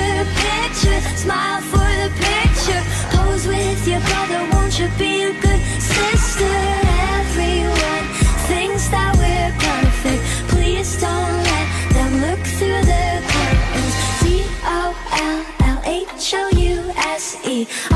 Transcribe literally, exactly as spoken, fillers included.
picture, picture, smile for the picture. Pose with your brother, won't you be a good sister? Everyone thinks that we're perfect. Please don't let them look through the curtains. D O L L H O U S E.